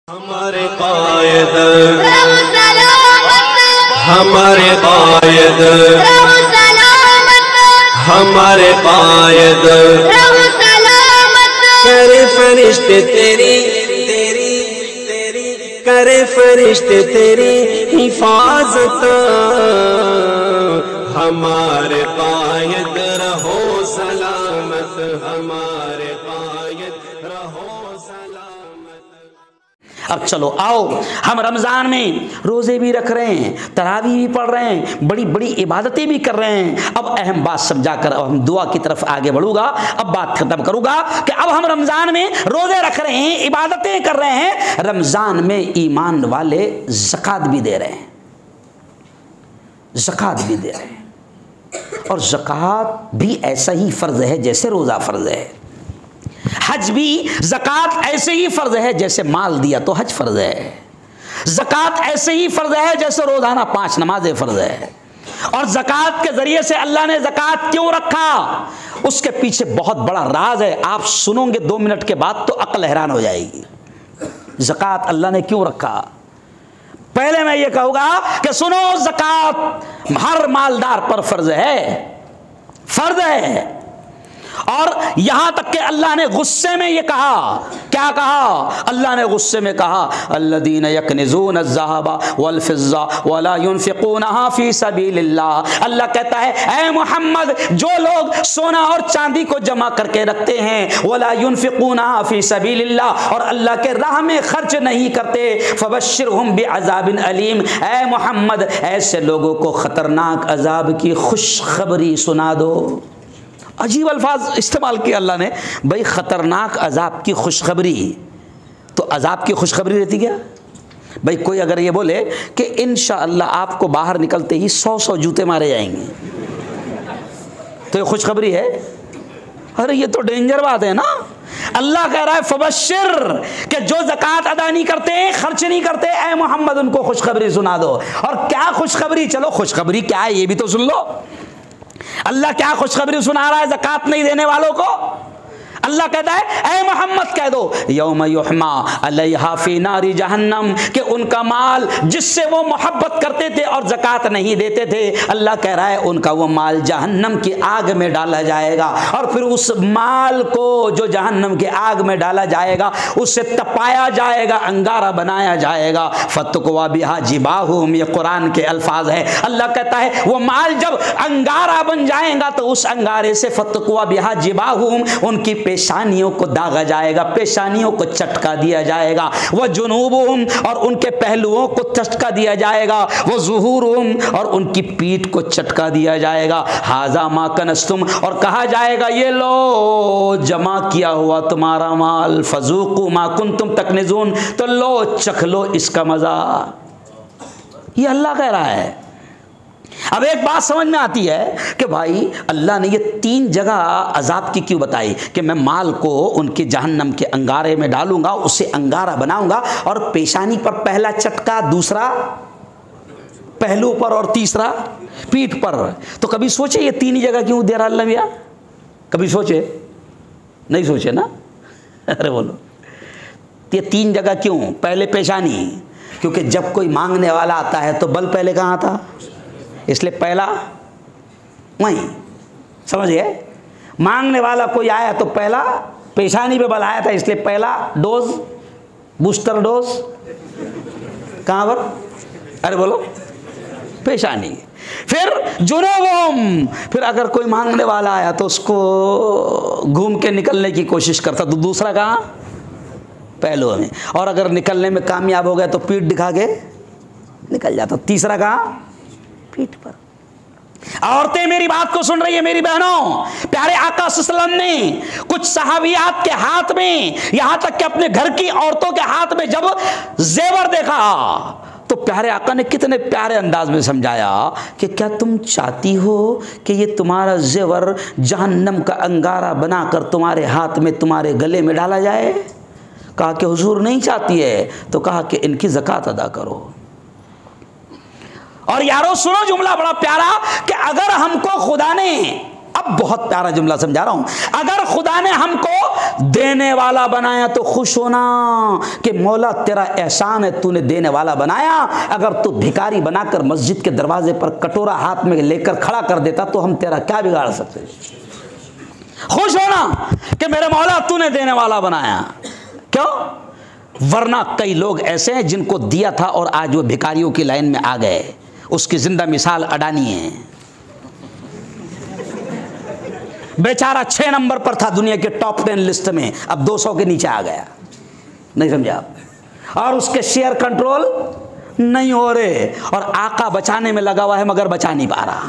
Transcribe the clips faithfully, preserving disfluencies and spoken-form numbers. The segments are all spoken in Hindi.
हमारे कायद हमारे कायद हमारे कायद करे फरिश्ते तेरी तेरी तेरी करे फरिश्ते तेरी हिफाजत। हमारे कायद रहो सलामत, हमारे कायद रहो सलामत। अब चलो आओ, हम रमज़ान में रोज़े भी रख रहे हैं, तरावी भी पढ़ रहे हैं, बड़ी बड़ी इबादतें भी कर रहे हैं। अब अहम बात समझा कर अब हम दुआ की तरफ आगे बढ़ूंगा। अब बात खत्म करूंगा कि अब हम रमज़ान में रोज़े रख रहे हैं, इबादतें कर रहे हैं। रमज़ान में ईमान वाले ज़कात भी दे रहे हैं, ज़कात भी दे रहे हैं। और ज़कात भी ऐसा ही फ़र्ज़ है जैसे रोज़ा फ़र्ज़ है। हज भी ज़कात ऐसे ही फ़र्ज़ है जैसे माल दिया तो हज फ़र्ज़ है। ज़कात ऐसे ही फ़र्ज़ है जैसे रोज़ाना पांच नमाजें फ़र्ज़ है। और ज़कात के ज़रिए से अल्लाह ने ज़कात क्यों रखा, उसके पीछे बहुत बड़ा राज है। आप सुनोगे दो मिनट के बाद तो अक्ल हैरान हो जाएगी। ज़कात अल्लाह ने क्यों रखा? पहले मैं ये कहूँगा कि सुनो, ज़कात हर मालदार पर फ़र्ज़ है, फ़र्ज़ है। और यहां तक कि अल्लाह ने गुस्से में ये कहा, क्या कहा? अल्लाह ने गुस्से में कहा, अल्लज़ीना यकनिज़ून अज़्ज़हाबा वल फ़िज़्ज़ा वला युनफ़िक़ूनहा फ़ी सबीलिल्लाह। अल्लाह कहता है, ऐ मोहम्मद, जो लोग सोना और चांदी को जमा करके रखते हैं, वला युनफ़िक़ूनहा फ़ी सबीलिल्लाह, और अल्लाह के राह में खर्च नहीं करते, फ़बश्शिरहुम बिअज़ाबिन अलीम। ऐ मोहम्मद, ऐसे लोगों को ख़तरनाक अज़ाब की खुशखबरी सुना दो। अजीब अल्फाज इस्तेमाल किया अल्लाह ने, भाई ख़तरनाक अज़ाब की खुशखबरी। तो अज़ाब की खुशखबरी रहती क्या? भाई कोई अगर ये बोले कि इंशाअल्लाह आपको बाहर निकलते ही सौ सौ जूते मारे जाएंगे, तो ये खुशखबरी है? अरे ये तो डेंजर बात है ना। अल्लाह कह रहा है फबश्शिर, कि जो ज़कात अदा नहीं करते, खर्च नहीं करते, ऐ मोहम्मद उनको खुशखबरी सुना दो। और क्या खुशखबरी? चलो खुशखबरी क्या है ये भी तो सुन लो। अल्लाह क्या खुशखबरी सुना रहा है ज़कात नहीं देने वालों को? अल्लाह कहता है, ऐ मोहम्मद कह दो, यौम युहमा अलैहा फी नारी जहन्नम, कि उनका माल जिससे वो मोहब्बत करते थे और ज़कात नहीं देते थे, अल्लाह कह रहा है उनका वो माल जहन्नम की आग में डाला जाएगा। और फिर उस माल को जो जहन्नम की आग में डाला जाएगा, उससे तपाया जाएगा, अंगारा बनाया जाएगा। फतकुवा बिहा जिबाहुम, ये कुरान के अल्फाज है। अल्लाह कहता है वो माल जब अंगारा बन जाएगा तो उस अंगारे से फतकुवा बिहा जिबाहुम, उनकी पेशानियों को दागा जाएगा, पेशानियों को चटका दिया जाएगा। वह जुनूबुहुम, और उनके पहलुओं को चटका दिया जाएगा। वह ज़ुहूरुहुम, और उनकी पीठ को चटका दिया जाएगा। हाज़ा मा कनस्तुम, और कहा जाएगा ये लो जमा किया हुआ तुम्हारा माल, फज़ूक़ू मा कुंतुम तकनिज़ून, तो लो चख लो इसका मज़ा। ये अल्लाह कह रहा है। अब एक बात समझ में आती है कि भाई अल्लाह ने ये तीन जगह अजाब की क्यों बताई, कि मैं माल को उनके जहन्नम के अंगारे में डालूंगा, उसे अंगारा बनाऊंगा, और पेशानी पर पहला चटका, दूसरा पहलू पर, और तीसरा पीठ पर। तो कभी सोचे ये तीन जगह क्यों दे रहा अल्लाह मियां? कभी सोचे? नहीं सोचे ना? अरे बोलो, ये तीन जगह क्यों? पहले पेशानी, क्योंकि जब कोई मांगने वाला आता है तो बल पहले कहाँ था, इसलिए पहला वहीं, समझ गए? मांगने वाला कोई आया तो पहला पेशानी पे बल आया था, इसलिए पहला डोज, बूस्टर डोज कहाँ पर? अरे बोलो, पेशानी। फिर जुनूबुहुम, फिर अगर कोई मांगने वाला आया तो उसको घूम के निकलने की कोशिश करता, तो दूसरा कहाँ? पहलू में। और अगर निकलने में कामयाब हो गया तो पीठ दिखा के निकल जाता, तीसरा कहाँ? पीठ पर। औरतें मेरी बात को सुन रही है, मेरी बहनों, प्यारे आका सल्लल्लाहु अलैहि वसल्लम ने कुछ सहाबियात के हाथ में, यहां तक कि अपने घर की औरतों के हाथ में जब जेवर देखा तो प्यारे आका ने कितने प्यारे अंदाज में समझाया कि क्या तुम चाहती हो कि ये तुम्हारा जेवर जहन्नम का अंगारा बनाकर तुम्हारे हाथ में, तुम्हारे गले में डाला जाए? कहा कि हुजूर नहीं चाहती है। तो कहा कि इनकी ज़कात अदा करो। और यारो सुनो जुमला बड़ा प्यारा, कि अगर हमको खुदा ने अब बहुत प्यारा जुमला समझा रहा हूं, अगर खुदा ने हमको देने वाला बनाया तो खुश होना कि मौला तेरा एहसान है, तूने देने वाला बनाया। अगर तू भिखारी बनाकर मस्जिद के दरवाजे पर कटोरा हाथ में लेकर खड़ा कर देता तो हम तेरा क्या बिगाड़ सकते। खुश होना कि मेरे मौला तूने देने वाला बनाया। क्यों? वरना कई लोग ऐसे हैं जिनको दिया था और आज वो भिखारियों की लाइन में आ गए। उसकी जिंदा मिसाल अडानी है। बेचारा छह नंबर पर था दुनिया के टॉप टेन लिस्ट में, अब दो सौ के नीचे आ गया। नहीं समझा आप? और उसके शेयर कंट्रोल नहीं हो रहे और आका बचाने में लगा हुआ है मगर बचा नहीं पा रहा।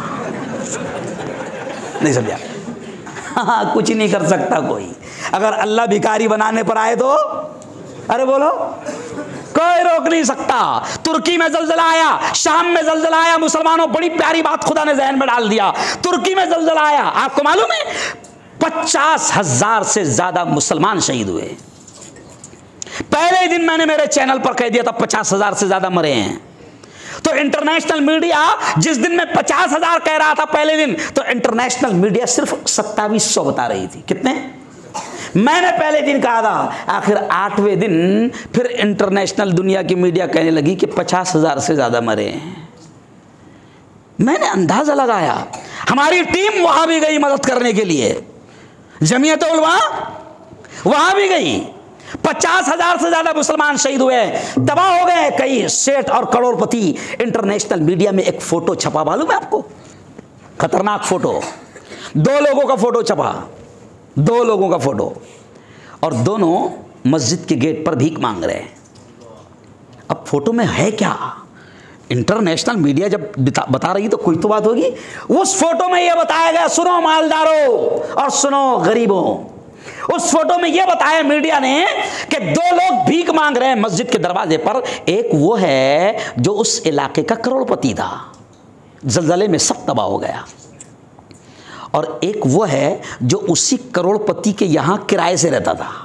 नहीं समझा? हाँ, कुछ नहीं कर सकता कोई। अगर अल्लाह भिखारी बनाने पर आए तो अरे बोलो, कोई रोक नहीं सकता। तुर्की में जलजला आया, शाम में जलजला आया। मुसलमानों, बड़ी प्यारी बात खुदा ने जहन में डाल दिया। तुर्की में जलजला आया, आपको मालूम है पचास हजार से ज्यादा मुसलमान शहीद हुए। पहले ही दिन मैंने मेरे चैनल पर कह दिया था पचास हजार से ज्यादा मरे हैं। तो इंटरनेशनल मीडिया जिस दिन में पचास हजार कह रहा था पहले दिन, तो इंटरनेशनल मीडिया सिर्फ सत्तावीस सौ बता रही थी। कितने? मैंने पहले दिन कहा था, आखिर आठवें दिन फिर इंटरनेशनल दुनिया की मीडिया कहने लगी कि पचास हजार से ज्यादा मरे हैं। मैंने अंदाजा लगाया, हमारी टीम वहां भी गई मदद करने के लिए, जमीयत उलमा वहां भी गई। पचास हजार से ज्यादा मुसलमान शहीद हुए, तबाह हो गए कई सेठ और करोड़पति। इंटरनेशनल मीडिया में एक फोटो छपा, मालूम है आपको? खतरनाक फोटो। दो लोगों का फोटो छपा, दो लोगों का फोटो, और दोनों मस्जिद के गेट पर भीख मांग रहे हैं। अब फोटो में है क्या? इंटरनेशनल मीडिया जब बता रही तो कोई तो बात होगी। उस फोटो में यह बताया गया, सुनो मालदारों और सुनो गरीबों, उस फोटो में यह बताया मीडिया ने कि दो लोग भीख मांग रहे हैं मस्जिद के दरवाजे पर। एक वो है जो उस इलाके का करोड़पति था, जलजले में सब तबाह हो गया, और एक वो है जो उसी करोड़पति के यहां किराए से रहता था।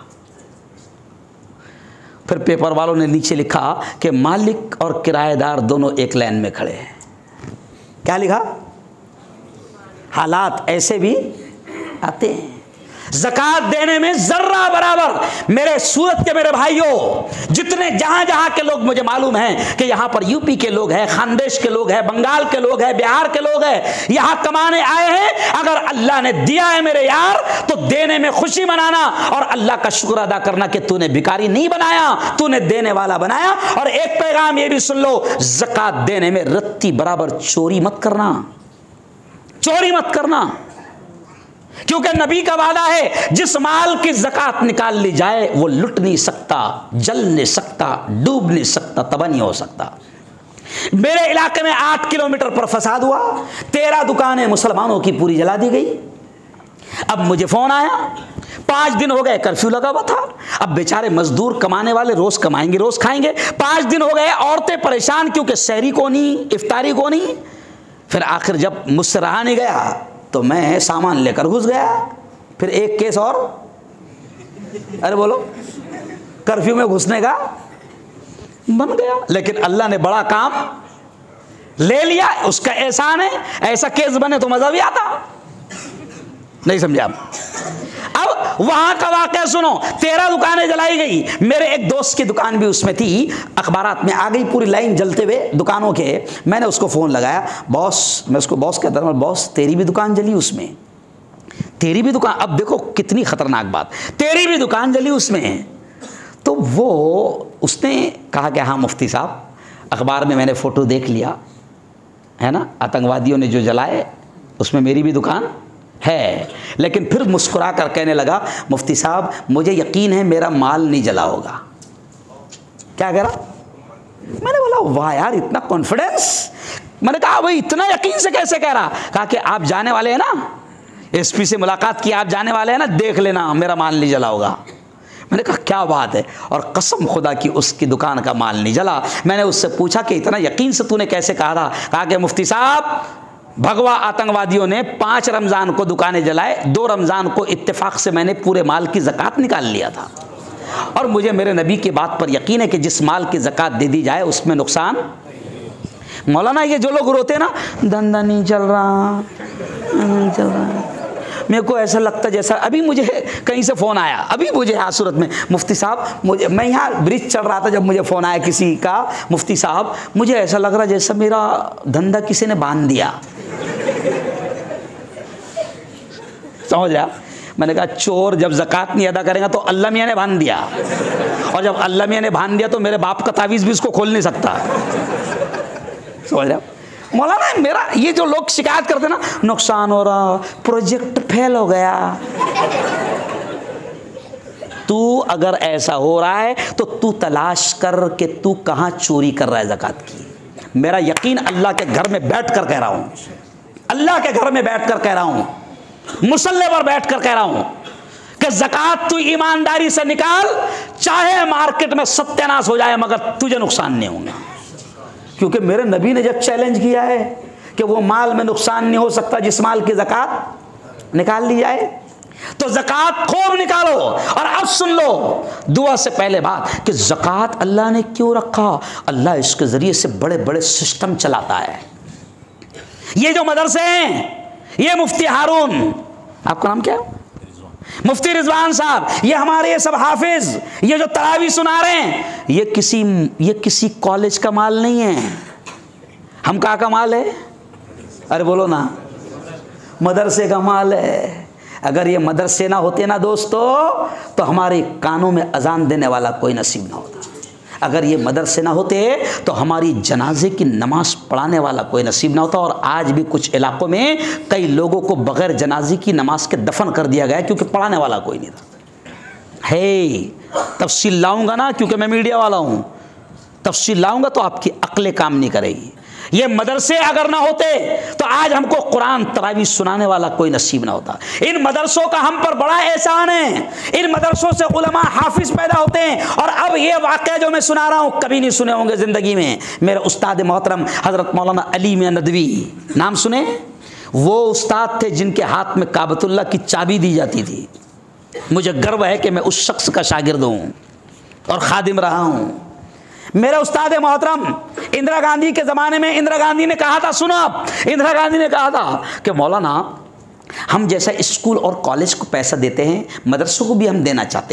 फिर पेपर वालों ने नीचे लिखा कि मालिक और किराएदार दोनों एक लाइन में खड़े हैं। क्या लिखा? हालात ऐसे भी आते हैं। ज़कात देने में जर्रा बराबर मेरे सूरत के मेरे भाइयों, जितने जहां जहां के लोग मुझे मालूम हैं कि यहां पर यूपी के लोग हैं, खानदेश के लोग हैं, बंगाल के लोग हैं, बिहार के लोग हैं, यहां कमाने आए हैं। अगर अल्लाह ने दिया है मेरे यार तो देने में खुशी मनाना और अल्लाह का शुक्र अदा करना कि तूने भिखारी नहीं बनाया, तूने देने वाला बनाया। और एक पैगाम ये भी सुन लो, ज़कात देने में रत्ती बराबर चोरी मत करना, चोरी मत करना, क्योंकि नबी का वादा है जिस माल की ज़कात निकाल ली जाए वो लुट नहीं सकता, जल नहीं सकता, डूब नहीं सकता, तबाह नहीं हो सकता। मेरे इलाके में आठ किलोमीटर पर फसाद हुआ, तेरह दुकानें मुसलमानों की पूरी जला दी गई। अब मुझे फोन आया, पांच दिन हो गए कर्फ्यू लगा हुआ था। अब बेचारे मजदूर कमाने वाले रोज कमाएंगे रोज खाएंगे, पांच दिन हो गए औरतें परेशान क्योंकि सहरी को नहीं, इफ्तारी को नहीं। फिर आखिर जब मुझसे रहा नहीं गया तो मैं सामान लेकर घुस गया। फिर एक केस और, अरे बोलो, कर्फ्यू में घुसने का बन गया। लेकिन अल्लाह ने बड़ा काम ले लिया, उसका एहसान है। ऐसा केस बने तो मजा भी आता। नहीं समझे आप? अब वहां का वाकया सुनो, तेरह दुकानें जलाई गई। मेरे एक दोस्त की दुकान भी उसमें थी, अखबारात में आ गई पूरी लाइन जलते हुए दुकानों के। मैंने उसको फोन लगाया, बॉस, मैं उसको बॉस कहता हूं, बॉस तेरी भी दुकान जली उसमें, तेरी भी दुकान। अब देखो कितनी खतरनाक बात, तेरी भी दुकान जली उसमें। तो वो उसने कहा कि हाँ मुफ्ती साहब, अखबार में मैंने फोटो देख लिया है ना, आतंकवादियों ने जो जलाए उसमें मेरी भी दुकान है। लेकिन फिर मुस्कुरा कर कहने लगा, मुफ्ती साहब मुझे यकीन है मेरा माल नहीं जला होगा। क्या कह रहा? मैंने बोला वाह यार, इतना कॉन्फिडेंस। मैंने कहा भाई इतना यकीन से कैसे कह रहा? कहा कि आप जाने वाले हैं ना, एसपी से मुलाकात की, आप जाने वाले हैं ना, देख लेना मेरा माल नहीं जला होगा। मैंने कहा क्या बात है, और कसम खुदा की उसकी दुकान का माल नहीं जला। मैंने उससे पूछा कि इतना यकीन से तूने कैसे कहा था? कहा कि मुफ्ती साहब भगवा आतंकवादियों ने पांच रमजान को दुकानें जलाए, दो रमजान को इत्तेफाक से मैंने पूरे माल की ज़कात निकाल लिया था, और मुझे मेरे नबी की बात पर यकीन है कि जिस माल की ज़कात दे दी जाए उसमें नुकसान। मौलाना ये जो लोग रोते ना, धंधा नहीं चल रहा, नहीं चल रहा, मेरे को ऐसा लगता जैसा अभी मुझे कहीं से फ़ोन आया, अभी मुझे यहाँ सूरत में, मुफ्ती साहब मुझे, मैं यहाँ ब्रिज चढ़ रहा था जब मुझे फ़ोन आया किसी का, मुफ्ती साहब मुझे ऐसा लग रहा जैसा मेरा धंधा किसी ने बांध दिया। समझ रहा? मैंने कहा चोर जब ज़कात नहीं अदा करेगा तो अल्लाह मियाँ ने बांध दिया, और जब अल्लाह मियाँ ने बांध दिया तो मेरे बाप का तावीज़ भी उसको खोल नहीं सकता। समझ रहे? मौलाना मेरा ये जो लोग शिकायत करते ना, नुकसान हो रहा, प्रोजेक्ट फेल हो गया। तू अगर ऐसा हो रहा है तो तू तलाश कर कि तू कहाँ चोरी कर रहा है ज़कात की। मेरा यकीन अल्लाह के घर में बैठ कर कह रहा हूँ, अल्लाह के घर में बैठ कर कह रहा हूँ, मुसल्ले पर बैठ कर कह रहा हूँ कि ज़कात तू ईमानदारी से निकाल, चाहे मार्केट में सत्यानाश हो जाए मगर तुझे नुकसान नहीं होगा। क्योंकि मेरे नबी ने जब चैलेंज किया है कि वो माल में नुकसान नहीं हो सकता जिस माल की ज़कात निकाल ली जाए, तो ज़कात खूब निकालो। और अब सुन लो दुआ से पहले बात कि ज़कात अल्लाह ने क्यों रखा। अल्लाह इसके ज़रिए से बड़े बड़े सिस्टम चलाता है। ये जो मदरसे हैं, ये मुफ्ती हारून, आपका नाम क्या है? मुफ्ती रिजवान साहब, ये हमारे ये सब हाफिज, ये जो तरावी सुना रहे हैं, ये किसी ये किसी कॉलेज का माल नहीं है। हम कहाँ का माल है? अरे बोलो ना, मदरसे का माल है। अगर ये मदरसे ना होते ना दोस्तों तो हमारे कानों में अजान देने वाला कोई नसीब ना होता। अगर ये मदरसे ना होते तो हमारी जनाजे की नमाज पढ़ाने वाला कोई नसीब ना होता। और आज भी कुछ इलाकों में कई लोगों को बगैर जनाजे की नमाज के दफन कर दिया गया क्योंकि पढ़ाने वाला कोई नहीं था। हे तफसील लाऊंगा ना, क्योंकि मैं मीडिया वाला हूँ, तफसील लाऊंगा तो आपकी अक्लें काम नहीं करेगी। ये मदरसे अगर ना होते तो आज हमको कुरान तरावी सुनाने वाला कोई नसीब ना होता। इन मदरसों का हम पर बड़ा एहसान है। इन मदरसों से उलमा हाफिज पैदा होते हैं। और अब ये वाक़या जो मैं सुना रहा हूँ कभी नहीं सुने होंगे ज़िंदगी में। मेरे उस्ताद मोहतरम हज़रत मौलाना अली मियां नदवी, नाम सुने? वो उस्ताद थे जिनके हाथ में काबतुल्लाह की चाबी दी जाती थी। मुझे गर्व है कि मैं उस शख्स का शागिर्द हूँ और खादिम रहा हूँ। मेरे उस्ताद मोहतरम इंदिरा गांधी के ज़माने में इंदिरा गांधी ने कहा था, सुनो आप, इंदिरा गांधी ने कहा था कि मौलाना हम जैसा स्कूल और कॉलेज को पैसा देते हैं, मदरसों को भी हम देना चाहते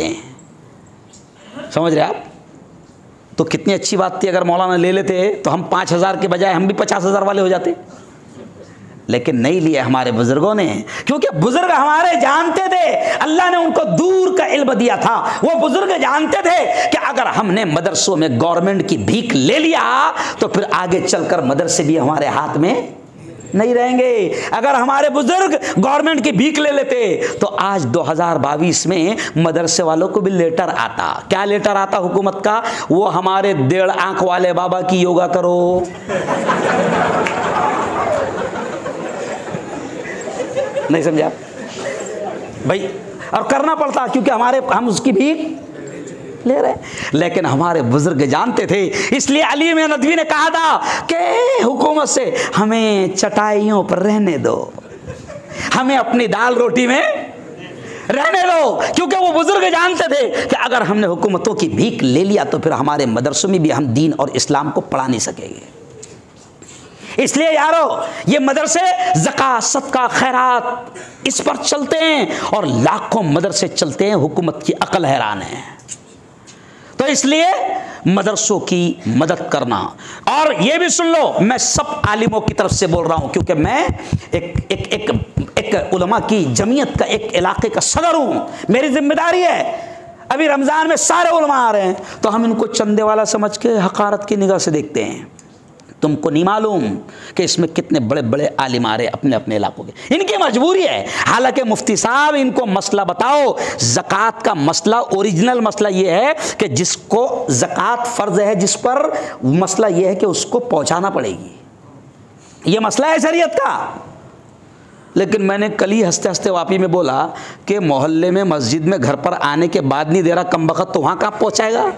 हैं। समझ रहे आप? तो कितनी अच्छी बात थी अगर मौलाना ले लेते तो हम पाँच हज़ार के बजाय हम भी पचास हज़ार वाले हो जाते। लेकिन नहीं लिया हमारे बुजुर्गों ने, क्योंकि बुजुर्ग हमारे जानते थे, अल्लाह ने उनको दूर का इल्म दिया था। वो बुजुर्ग जानते थे कि अगर हमने मदरसों में गवर्नमेंट की भीख ले लिया तो फिर आगे चलकर मदरसे भी हमारे हाथ में नहीं रहेंगे। अगर हमारे बुजुर्ग गवर्नमेंट की भीख ले लेते तो आज दो हज़ार बाईस में मदरसे वालों को भी लेटर आता। क्या लेटर आता हुकूमत का? वो हमारे डेढ़ आंख वाले बाबा की योगा करो। नहीं समझा भाई? और करना पड़ता क्योंकि हमारे हम उसकी भीख ले रहे। लेकिन हमारे बुजुर्ग जानते थे, इसलिए अली मियां नदवी ने कहा था कि हुकूमत से हमें चटाइयों पर रहने दो, हमें अपनी दाल रोटी में रहने दो। क्योंकि वो बुजुर्ग जानते थे कि अगर हमने हुकूमतों की भीख ले लिया तो फिर हमारे मदरसों में भी हम दीन और इस्लाम को पढ़ा नहीं सकेंगे। इसलिए यारो ये मदरसे ज़कात, सदका, खैरात इस पर चलते हैं और लाखों मदरसे चलते हैं, हुकूमत की अकल हैरान है। तो इसलिए मदरसों की मदद करना। और ये भी सुन लो, मैं सब आलिमों की तरफ से बोल रहा हूँ क्योंकि मैं एक एक एक एक उलमा की जमीयत का एक इलाके का सदर हूँ, मेरी जिम्मेदारी है। अभी रमज़ान में सारे उलमा आ रहे हैं तो हम इनको चंदे वाला समझ के हकारत की निगाह से देखते हैं। तुमको नहीं मालूम कि इसमें कितने बड़े बड़े आलिम आ रहे अपने अपने इलाकों के। इनकी मजबूरी है। हालांकि मुफ्ती साहब इनको मसला बताओ, ज़कात का मसला, ओरिजिनल मसला ये है कि जिसको ज़कात फ़र्ज़ है जिस पर, मसला ये है कि उसको पहुंचाना पड़ेगी। ये मसला है शरीयत का। लेकिन मैंने कल ही हंसते हंसते वापी में बोला कि मोहल्ले में, मस्जिद में, घर पर आने के बाद नहीं दे रहा कमबख्त तो वहाँ कहाँ पहुँचाएगा?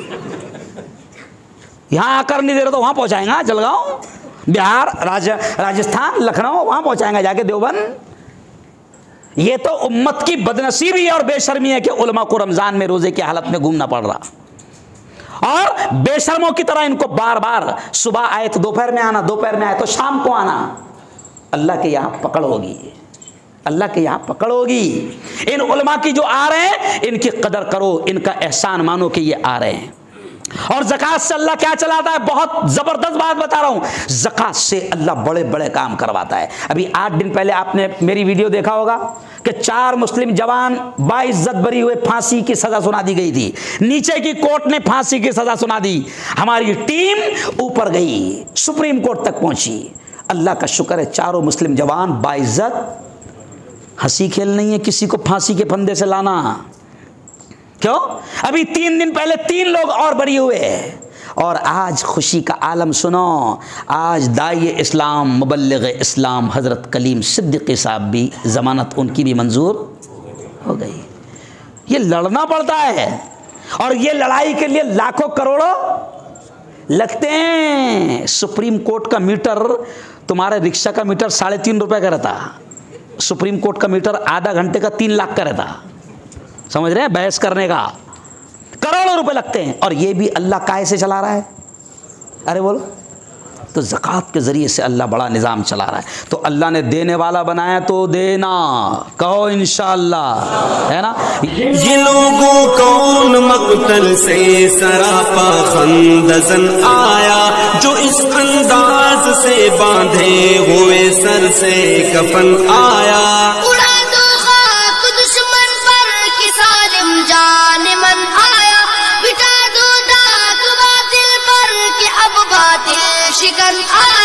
यहाँ आकर नहीं दे रहा तो वहाँ पहुँचाएगा, जलगांव, बिहार, राज राजस्थान, लखनऊ, वहाँ पहुँचाएगा जाके देवबंद। ये तो उम्मत की बदनसीबी और बेशर्मी है कि उलमा को रमज़ान में रोज़े की हालत में घूमना पड़ रहा। और बेशर्मों की तरह इनको बार बार सुबह आए तो दोपहर में आना, दोपहर में आए तो शाम को आना। अल्लाह के यहाँ पकड़ होगी। अल्लाह के यहाँ पकड़ होगी। इन उलमा की जो आ रहे हैं इनकी कदर करो, इनका एहसान मानो कि ये आ रहे हैं। और ज़कात से अल्लाह क्या चलाता है, बहुत ज़बरदस्त बात बता रहा हूँ, ज़कात से अल्लाह बड़े बड़े काम करवाता है। अभी आठ दिन पहले आपने मेरी वीडियो देखा होगा कि चार मुस्लिम जवान बाइज्जत बरी हुए फांसी की सज़ा सुना दी गई थी। नीचे की कोर्ट ने फांसी की सज़ा सुना दी, हमारी टीम ऊपर गई, सुप्रीम कोर्ट तक पहुँची। अल्लाह का शुक्र है चारों मुस्लिम जवान बाइज्जत। हंसी खेल नहीं है किसी को फांसी के फंदे से लाना। क्यों? अभी तीन दिन पहले तीन लोग और बरी हुए, और आज खुशी का आलम सुनो, आज दाई इस्लाम मुबल्लिग इस्लाम हज़रत कलीम सिद्दीक़ी साहब भी ज़मानत उनकी भी मंजूर हो गई। ये लड़ना पड़ता है, और ये लड़ाई के लिए लाखों करोड़ों लगते हैं। सुप्रीम कोर्ट का मीटर, तुम्हारे रिक्शा का मीटर साढ़े तीन रुपये का रहता, सुप्रीम कोर्ट का मीटर आधा घंटे का तीन लाख का रहता। समझ रहे हैं? बहस करने का करोड़ों रुपए लगते हैं, और ये भी अल्लाह काहे से चला रहा है? अरे बोलो, तो ज़कात के ज़रिए से अल्लाह बड़ा निज़ाम चला रहा है। तो अल्लाह ने देने वाला बनाया तो देना, कहो इंशाअल्लाह, है ना। ये लोगों कौन मक़तल से सरापा खंदज़न आया, जो इस अंदाज से बांधे हुए सर से कफन आया। शिकन आ